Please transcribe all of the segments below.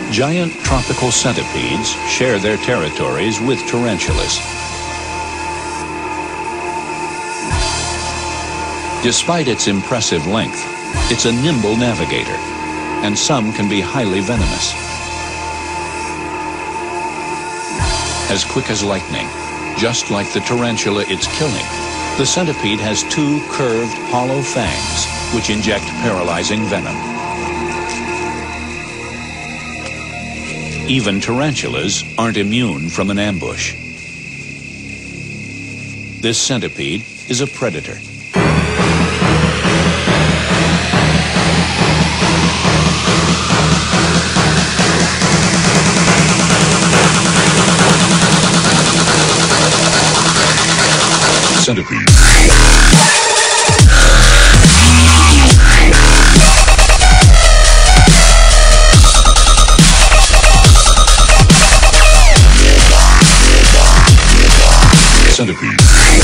Giant tropical centipedes share their territories with tarantulas. Despite its impressive length, it's a nimble navigator, and some can be highly venomous. As quick as lightning, just like the tarantula it's killing, the centipede has two curved, hollow fangs which inject paralyzing venom. Even tarantulas aren't immune from an ambush. This centipede is a predator. Centipede. Centipede.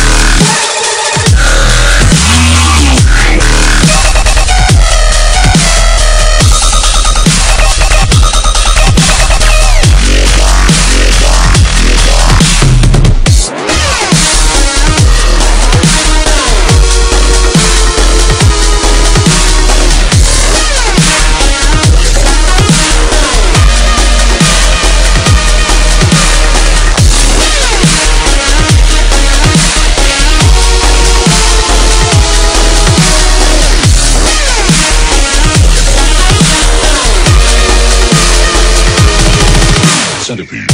Centipede.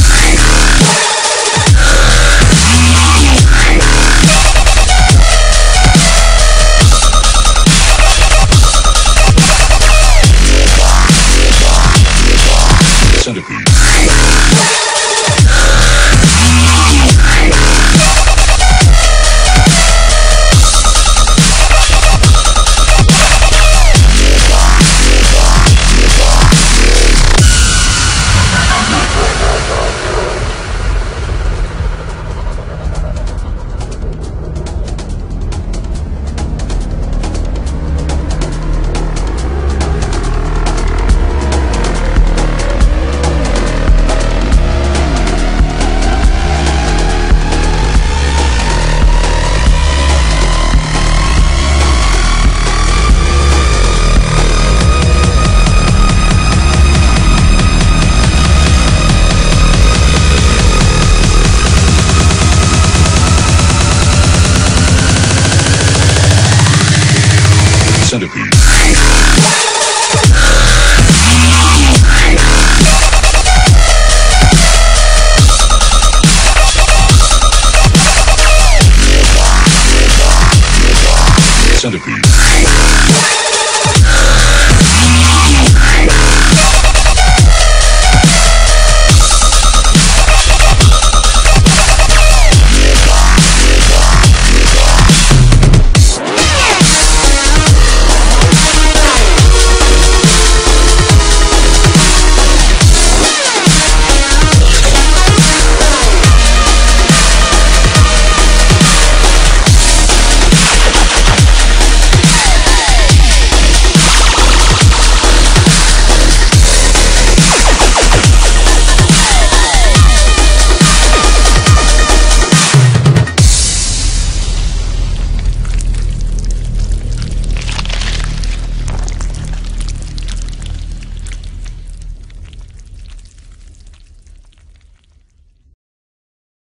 Centipede.